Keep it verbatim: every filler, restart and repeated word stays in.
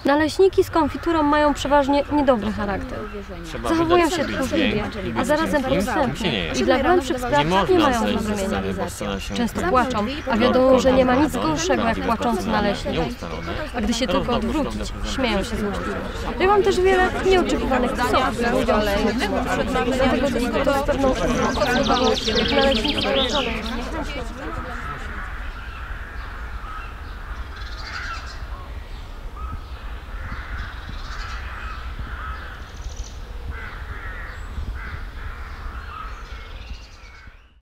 Naleśniki z konfiturą mają przeważnie niedobry charakter. Zachowują się tchórzliwie, a zarazem podstępnie i dla głębszych spraw nie mają zrozumienia. Często płaczą, a wiadomo, że nie ma nic gorszego jak płaczący naleśnik. A gdy się tylko odwrócić, śmieją się złośliwie. Ja mam też wiele nieoczekiwanych psów, dlatego to z pewną naleśniki uroczone.